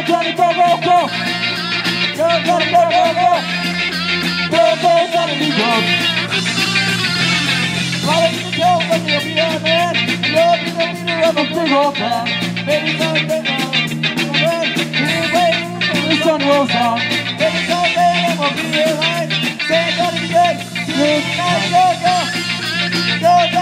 Johnny, go, go, go. Go, Johnny, go, go, go. Go, go, Johnny, be good. Follow me to tell when you'll be a man. You'll be the leader of a big old band. Baby, come big on. We're waiting till the sun rolls down. Baby, come big and we'll be here right. Say, Johnny, be good. Good night, go, go. Go,